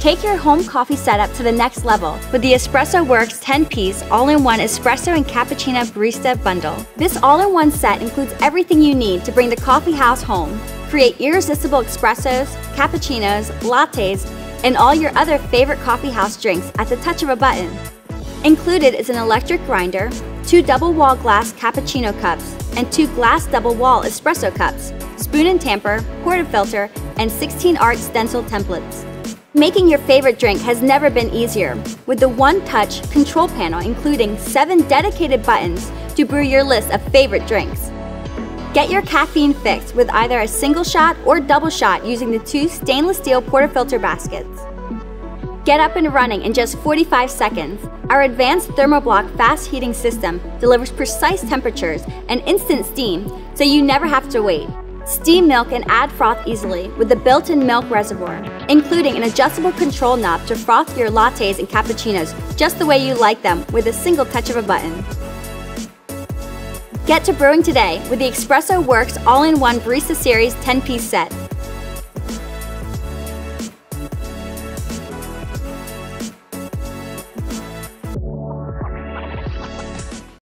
Take your home coffee setup to the next level with the Espresso Works 10-piece all-in-one espresso and cappuccino barista bundle. This all-in-one set includes everything you need to bring the coffee house home. Create irresistible espressos, cappuccinos, lattes, and all your other favorite coffee house drinks at the touch of a button. Included is an electric grinder, 2 double-wall glass cappuccino cups, and 2 glass double-wall espresso cups, spoon and tamper, portafilter, and 16-art stencil templates. Making your favorite drink has never been easier, with the one-touch control panel including 7 dedicated buttons to brew your list of favorite drinks. Get your caffeine fix with either a single shot or double shot using the 2 stainless steel portafilter baskets. Get up and running in just 45 seconds. Our advanced ThermoBlock fast heating system delivers precise temperatures and instant steam, so you never have to wait. Steam milk and add froth easily with the built-in milk reservoir, including an adjustable control knob to froth your lattes and cappuccinos just the way you like them with a single touch of a button. Get to brewing today with the Espresso Works all-in-one Barista Series 10-piece set.